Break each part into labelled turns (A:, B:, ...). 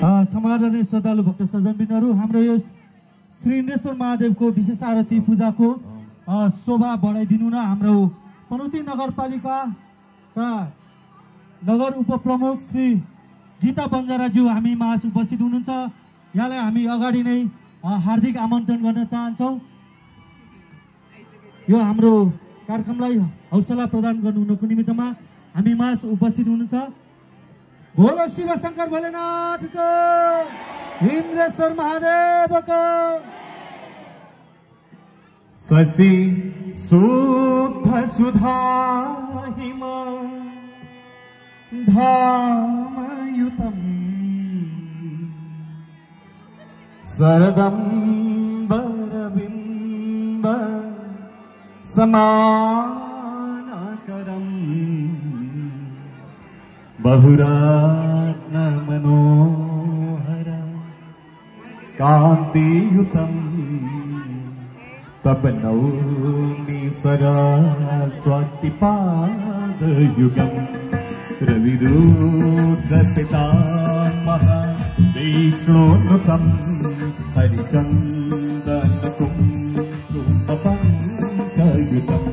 A: समादरणीय श्रद्धालु भक्त सज्जनबिनहरू, हाम्रो यो श्री इन्द्रेश्वर महादेवको विशेष आरती पूजाको शोभा बढाइदिनु न हाम्रो पनौती नगरपालिकाका नगर उपप्रमुख श्री गीता बन्जाराज्यू हामी माझ उपस्थित हुनुहुन्छ। यहाँलाई हामी अगाडि नै हार्दिक आमन्त्रण गर्न चाहन्छौँ। यो हाम्रो कार्यक्रमलाई हौसला प्रदान गर्नुको निमित्तमा हामी माझ उपस्थित हुनुहुन्छ। बोलो शिव शंकर भोलेनाथको, इन्द्रेश्वर महादेवको।
B: शशि शुद्ध सुधा हिम धामयुतम् शरदम्बरबिम्ब समानकरम् बहुरत्न मनोहर कान्तियुतम् तपनौमि सरस्वती पादयुगम् रविरुद्रपितामह विष्णुनुतम् हरिचन्दनकुङ्कुमपङ्कयुतम्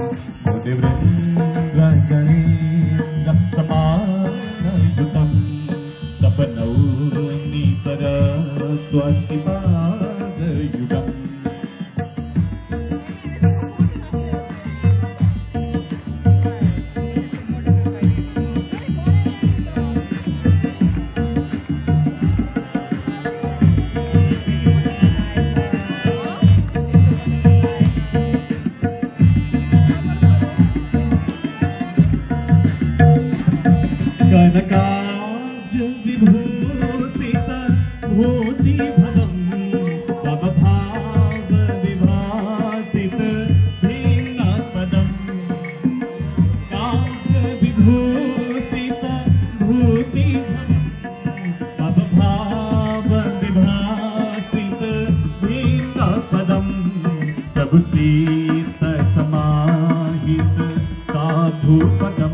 B: मुनिवृन्दगणेन्द्रसमानयुतम् तपनौमि सरस्वती पादयुगम् कनकाब्ज विभूषित भूतिभवम् तव भाव विभासित भिन्नपदम् काब्ज विभूषित भूतिभवम् तव भाव विभासित भिन्नपदम् प्रभु चित्त समाहित साधुपदम्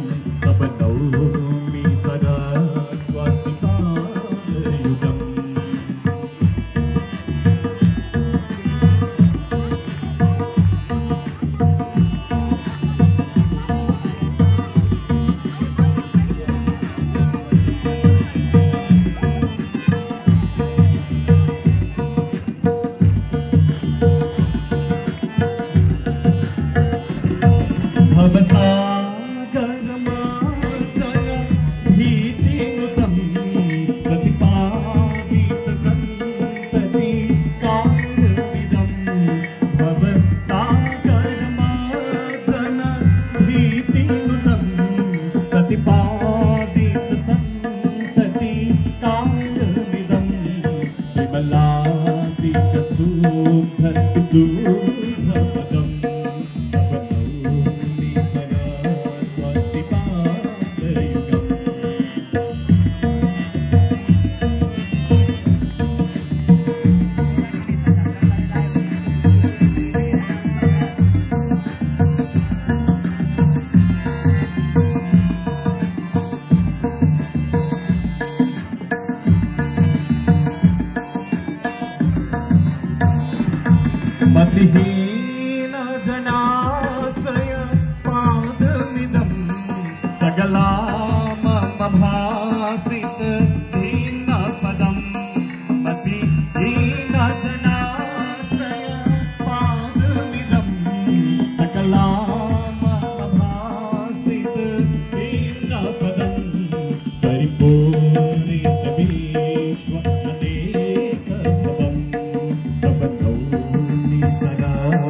B: मतिहीन जनाश्रय पादमिदं सकलामभासित दीनपदम् मतिहीन जनाश्रय पादमिदं सकलामभासित दीनपदम् परिपूरित विश्व अनेकभवम् तपनौमि सरस्वती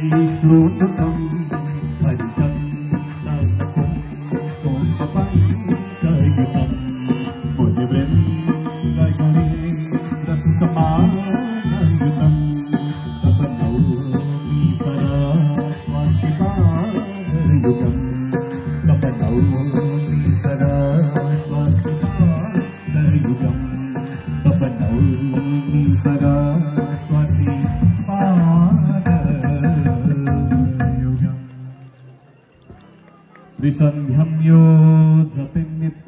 B: श्लोकम् हरिचन्दनकुं कुम्भपङ्कयुतम् मुनिवृन्दगणेन्द्रसमानयुतम् तपनौमि सरस्वतिपादयुगम् तपनौमि सरस्वतिपादयुगम् तपनौमि सरस्वतिपादयुगम् त्रिसन्ध्यं यो जपे